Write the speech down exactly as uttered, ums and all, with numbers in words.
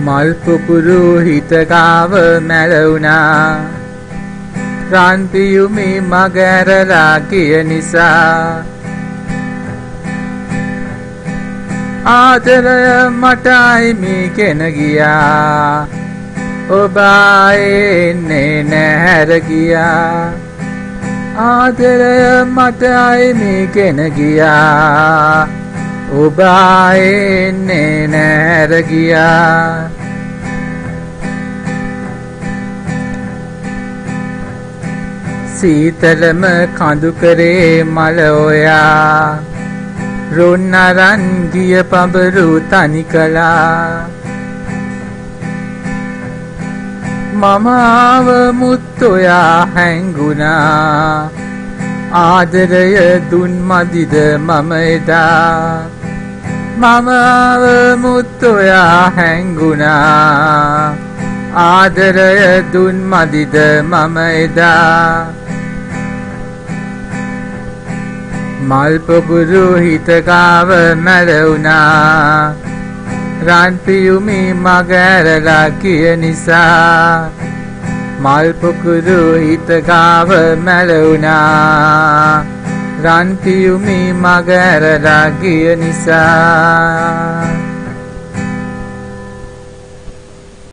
මල් පුපුරු හිතකාව මැලවුණා රන් පියුමි මග ඇරලා ගිය නිසා ආදරය මට අයිමි ගෙන ගියා ඔබ එන්නේ නැහැර ගියා ආදරය මට අයිමි ගෙන ගියා ඔබ එන්නේ නැහැර ගියා සීතලම කඳු කරේ මල ඔයා රොන් අරන් ගිය පඹරු තනි කළා මම ආව මුත් ඔයා හැංගුණා ආදරය දුන් මදිද මම එදා මම ආව මුත් ඔයා හැංගුණා ආදරය දුන් මදිද මම එදා මල් පොකුරු හිතකාව මැලවුණා රන් පියුමි මග ඇරලා ගිය නිසා මල් පොකුරු හිතකාව මැලවුණා රන් පියුමි මග ඇරලා ගිය නිසා